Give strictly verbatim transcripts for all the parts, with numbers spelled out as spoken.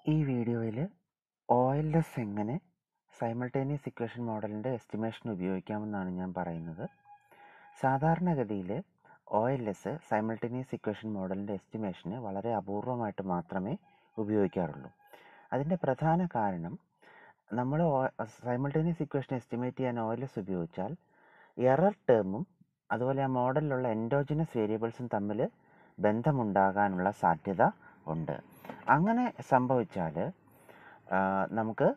ഈ വീഡിയോയിൽ O L S എങ്ങനെ സൈമൾട്ടേനിയസ് ഇക്വേഷൻ മോഡലിൻ്റെ എസ്റ്റിമേഷൻ ഉപയോഗിക്കാമെന്നാണ് ഞാൻ പറയുന്നത്. സാധാരണഗതിയിൽ O L S simultaneous equation മോഡലിൻ്റെ എസ്റ്റിമേഷന് വളരെ അപൂർവമായിട്ട് മാത്രമേ ഉപയോഗിക്കാറുള്ളൂ. അതിൻ്റെ പ്രധാന കാരണം നമ്മൾ സൈമൾട്ടേനിയസ് ഇക്വേഷൻ എസ്റ്റിമേറ്റ് ചെയ്യാൻ ഒ എൽ എസ് ഉപയോഗിച്ചാൽ എറർ ടേമും അതുപോലെ ആ മോഡലിലുള്ള എൻഡോജിനസ് വേരിയബിൾസും തമ്മിൽ ബന്ധമുണ്ടാകാനുള്ള സാധ്യത ഉണ്ട്. അങ്ങനെ സംഭവിച്ചാൽ നമുക്ക്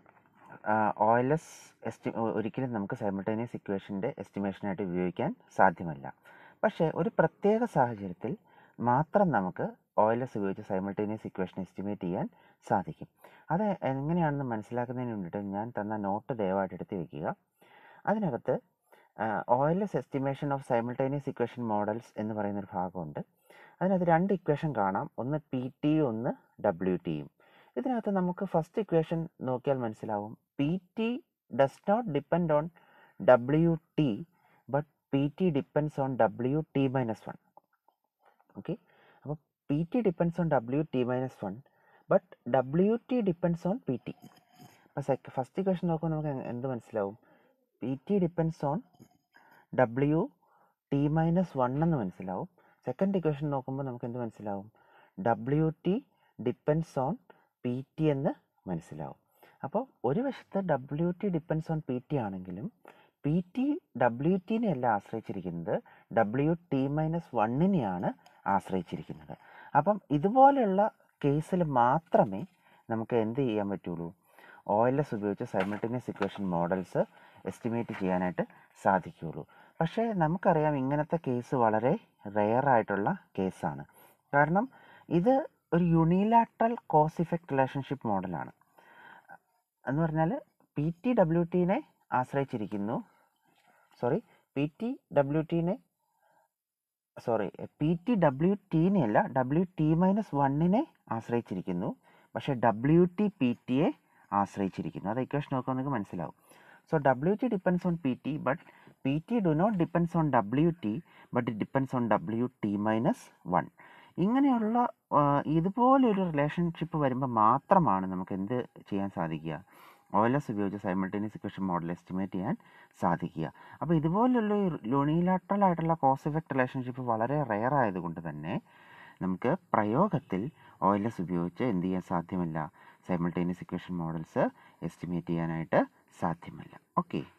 ഒ എൽ എസ് എസ്റ്റി ഒരിക്കലും നമുക്ക് സൈമൾട്ടേനിയസ് ഇക്വേഷൻ്റെ എസ്റ്റിമേഷനായിട്ട് ഉപയോഗിക്കാൻ സാധ്യമല്ല. പക്ഷേ ഒരു പ്രത്യേക സാഹചര്യത്തിൽ മാത്രം നമുക്ക് ഒ എൽ എസ് ഉപയോഗിച്ച് സൈമൾട്ടേനിയസ് ഇക്വേഷൻ എസ്റ്റിമേറ്റ് ചെയ്യാൻ സാധിക്കും. അത് എങ്ങനെയാണെന്ന് മനസ്സിലാക്കുന്നതിന് വേണ്ടിയിട്ട് ഞാൻ തന്ന നോട്ട് ദയവായിട്ട് എടുത്ത് വയ്ക്കുക. അതിനകത്ത് O L S estimation of simultaneous equation models എന്ന് പറയുന്നൊരു ഭാഗമുണ്ട്. അതിനകത്ത് രണ്ട് ഇക്വേഷൻ കാണാം, ഒന്ന് പി ടിയും ഒന്ന് ഡബ്ല്യു ടിയും. ഇതിനകത്ത് നമുക്ക് ഫസ്റ്റ് ഇക്വേഷൻ നോക്കിയാൽ മനസ്സിലാവും, P T does not depend on W T but P T depends on W T minus one. Okay, അപ്പോൾ P T depends on W T minus one but W T depends on P T. അപ്പോൾ സെക്ക first equation നോക്കുമ്പോൾ നമുക്ക് എന്ത് മനസ്സിലാവും? P T depends on W T minus one എന്ന് മനസ്സിലാവും. Second equation നോക്കുമ്പോൾ നമുക്ക് എന്ത് മനസ്സിലാവും? W T depends on P T എന്ന് മനസ്സിലാവും. അപ്പോൾ ഒരു വശത്ത് W T depends on P T ആണെങ്കിലും പി ടി ഡബ്ല്യു ടിനെ അല്ല ആശ്രയിച്ചിരിക്കുന്നത്, ഡബ്ല്യു ടി മൈനസ് വണ്ണിനെയാണ് ആശ്രയിച്ചിരിക്കുന്നത്. അപ്പം ഇതുപോലെയുള്ള കേസിൽ മാത്രമേ നമുക്ക് എന്ത് ചെയ്യാൻ പറ്റുള്ളൂ? ഒ എൽ എസ് ഉപയോഗിച്ച് സൈമൾട്ടേനിയസ് ഇക്വേഷൻ മോഡൽസ് എസ്റ്റിമേറ്റ് ചെയ്യാനായിട്ട് സാധിക്കുകയുള്ളൂ. പക്ഷേ നമുക്കറിയാം ഇങ്ങനത്തെ കേസ് വളരെ റെയറായിട്ടുള്ള കേസാണ്. കാരണം ഇത് ഒരു യൂണിലാട്രൽ കോസ് ഇഫക്റ്റ് റിലേഷൻഷിപ്പ് മോഡലാണ്. എന്ന് പറഞ്ഞാൽ പി ടി ഡബ്ല്യു ടീനെ ആശ്രയിച്ചിരിക്കുന്നു സോറി പി ടി ഡബ്ല്യു ടീനെ സോറി പി ടി ഡബ്ല്യു ടീനെ അല്ല ഡബ്ല്യു ടി മൈനസ് വണ്ണിനെ ആശ്രയിച്ചിരിക്കുന്നു. പക്ഷേ ഡബ്ല്യു ടി പി ടിയെ ആശ്രയിച്ചിരിക്കുന്നു. അത് ഇക്വേഷൻ നോക്കാൻ നിങ്ങൾക്ക് മനസ്സിലാവും. So W T depends on P T but P T do not depends on W T but it depends on W T minus one. ഇങ്ങനെയുള്ള ഇതുപോലൊരു relationship വരുമ്പോൾ മാത്രമാണ് നമുക്ക് എന്ത് ചെയ്യാൻ സാധിക്കുക? ഒ എൽ എസ് ഉപയോഗിച്ച് സൈമൾട്ടേനിയസ് ഇക്വേഷൻ മോഡൽ എസ്റ്റിമേറ്റ് ചെയ്യാൻ സാധിക്കുക. അപ്പോൾ ഇതുപോലുള്ള യൂണിലാട്രൽ ആയിട്ടുള്ള കോസ് ഇഫക്റ്റ് റിലേഷൻഷിപ്പ് വളരെ റെയർ ആയതുകൊണ്ട് തന്നെ നമുക്ക് പ്രയോഗത്തിൽ ഒ എൽ എസ് ഉപയോഗിച്ച് എന്ത് ചെയ്യാൻ സാധ്യമല്ല? സൈമൾട്ടേനിയസ് ഇക്വേഷൻ മോഡൽസ് എസ്റ്റിമേറ്റ് ചെയ്യാനായിട്ട് സാധ്യമല്ല. ഓക്കെ.